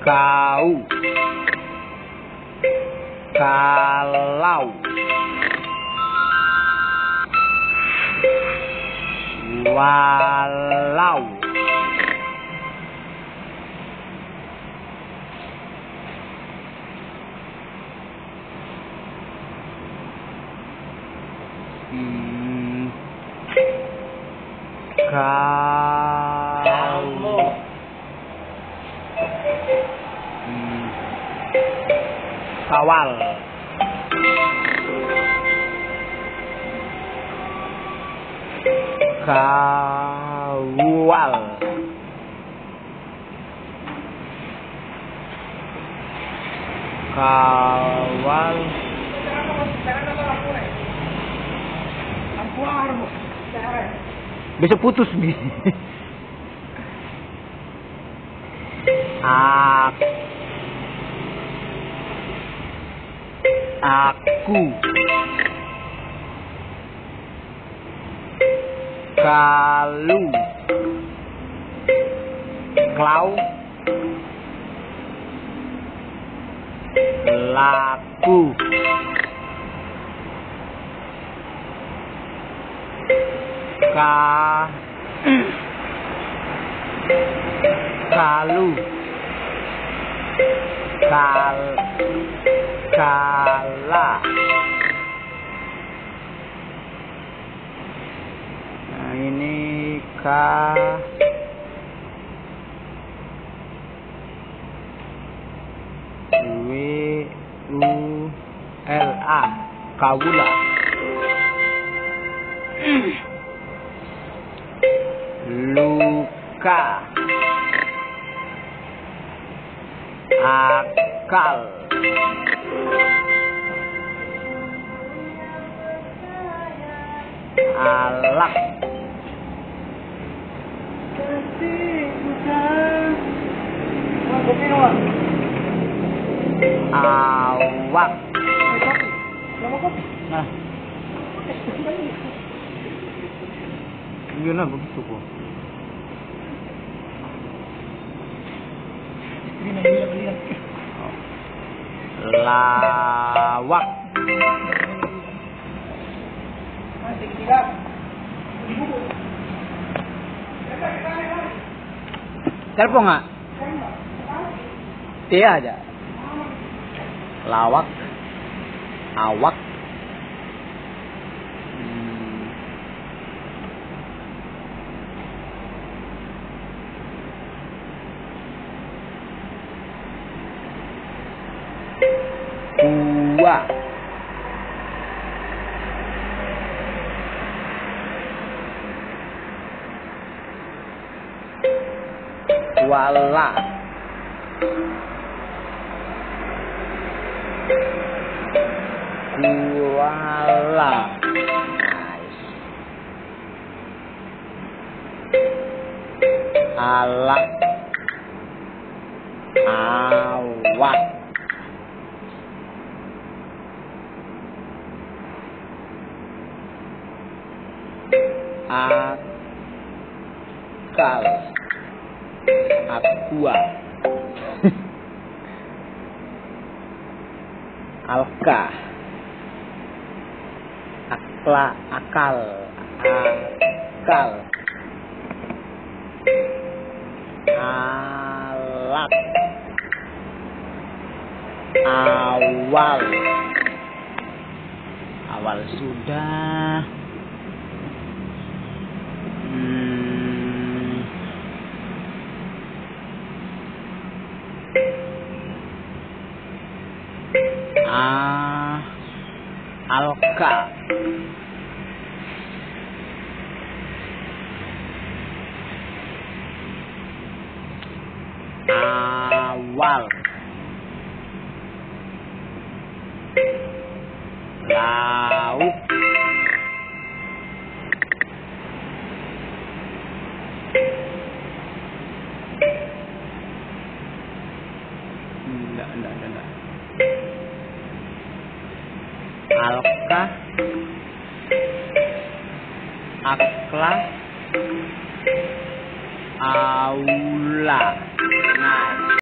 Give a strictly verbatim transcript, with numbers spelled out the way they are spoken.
kau, kalau, walau, hmm, kamu, hmm, kawal, kawal, kawal, bisa putus nih. Ak, aku, kalu, klau, laku, ka, kalu, kal, kala. Nah ini ka, w, u, l, a, kawula. Luka, akal, alak, awak. Nah, yun na begitu kok. Lawak, telepon nggak? Iya aja. Lawak, awak, hmm. Dua, wala, kuala, alak, awak, akal, aqua, alka, akla, akal, akal, alak, awal, awal sudah. hmm. Ah, alka, awal, lauk, enggak, enggak, enggak. Alka, akla, aula. Nah.